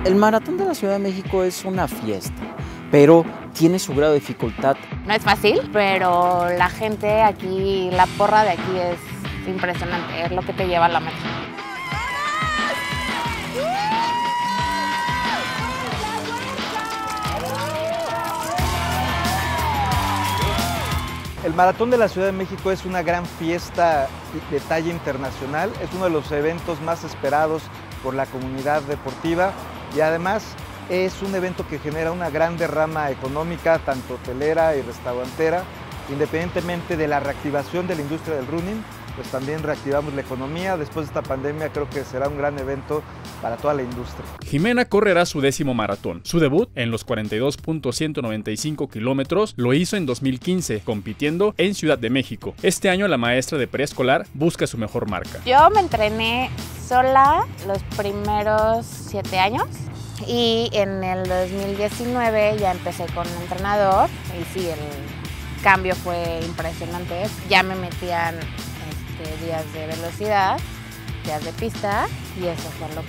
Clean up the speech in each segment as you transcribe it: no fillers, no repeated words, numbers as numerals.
El Maratón de la Ciudad de México es una fiesta, pero tiene su grado de dificultad. No es fácil, pero la gente aquí, la porra de aquí es impresionante, es lo que te lleva a la meta. El Maratón de la Ciudad de México es una gran fiesta de talla internacional, es uno de los eventos más esperados por la comunidad deportiva y además es un evento que genera una gran derrama económica, tanto hotelera y restaurantera. Independientemente de la reactivación de la industria del running, pues también reactivamos la economía. Después de esta pandemia creo que será un gran evento para toda la industria. Jimena correrá su 10º maratón. Su debut en los 42.195 kilómetros lo hizo en 2015, compitiendo en Ciudad de México. Este año la maestra de preescolar busca su mejor marca. Yo me entrené sola los primeros 7 años y en el 2019 ya empecé con un entrenador y sí, el cambio fue impresionante. Ya me metían días de velocidad, días de pista y eso fue lo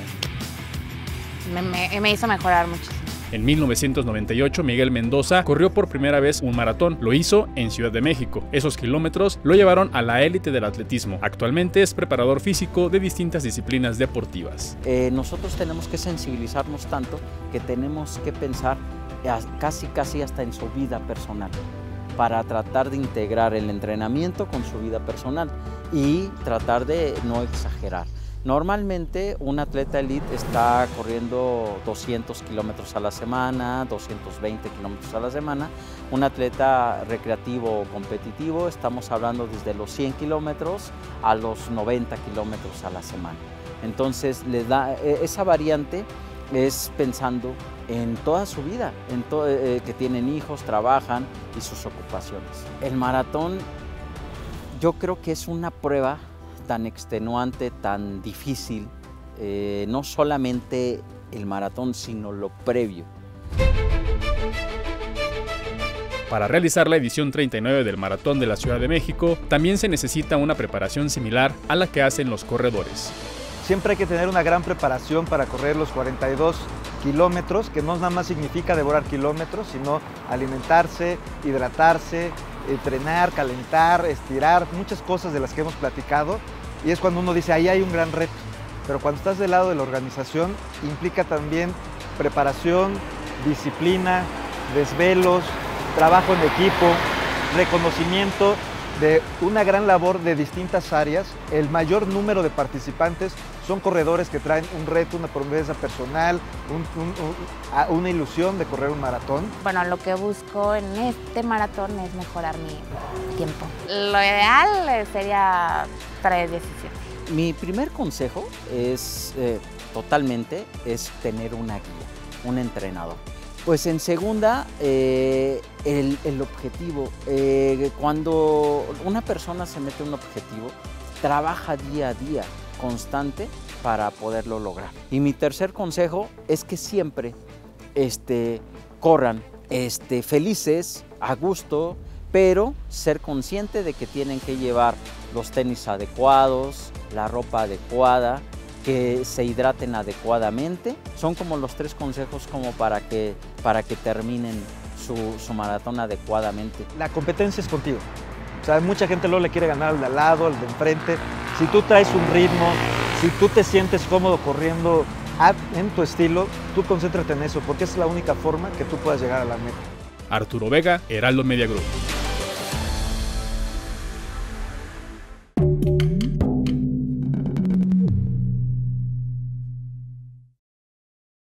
que me hizo mejorar muchísimo. En 1998, Miguel Mendoza corrió por primera vez un maratón. Lo hizo en Ciudad de México. Esos kilómetros lo llevaron a la élite del atletismo. Actualmente es preparador físico de distintas disciplinas deportivas. Nosotros tenemos que sensibilizarnos tanto que tenemos que pensar casi hasta en su vida personal, para tratar de integrar el entrenamiento con su vida personal y tratar de no exagerar. Normalmente un atleta elite está corriendo 200 kilómetros a la semana, 220 kilómetros a la semana. Un atleta recreativo o competitivo estamos hablando desde los 100 kilómetros a los 90 kilómetros a la semana. Entonces les da esa variante, es pensando en toda su vida, que tienen hijos, trabajan y sus ocupaciones. El maratón yo creo que es una prueba tan extenuante, tan difícil, no solamente el maratón, sino lo previo. Para realizar la edición 39 del Maratón de la Ciudad de México, también se necesita una preparación similar a la que hacen los corredores. Siempre hay que tener una gran preparación para correr los 42 kilómetros, que no nada más significa devorar kilómetros, sino alimentarse, hidratarse, entrenar, calentar, estirar, muchas cosas de las que hemos platicado. Y es cuando uno dice, ahí hay un gran reto. Pero cuando estás del lado de la organización, implica también preparación, disciplina, desvelos, trabajo en equipo, reconocimiento de una gran labor de distintas áreas. El mayor número de participantes son corredores que traen un reto, una promesa personal, una ilusión de correr un maratón. Bueno, lo que busco en este maratón es mejorar mi tiempo. Lo ideal sería 3:17. Mi primer consejo es tener una guía, un entrenador. Pues en segunda, el objetivo. Cuando una persona se mete un objetivo, trabaja día a día, constante, para poderlo lograr. Y mi tercer consejo es que siempre corran felices, a gusto, pero ser consciente de que tienen que llevar los tenis adecuados, la ropa adecuada, que se hidraten adecuadamente. Son como los 3 consejos como para que terminen su maratón adecuadamente. La competencia es contigo. O sea, mucha gente luego le quiere ganar al de al lado, al de enfrente. Si tú traes un ritmo, si tú te sientes cómodo corriendo en tu estilo, tú concéntrate en eso, porque es la única forma que tú puedas llegar a la meta. Arturo Vega, Heraldo Media Group.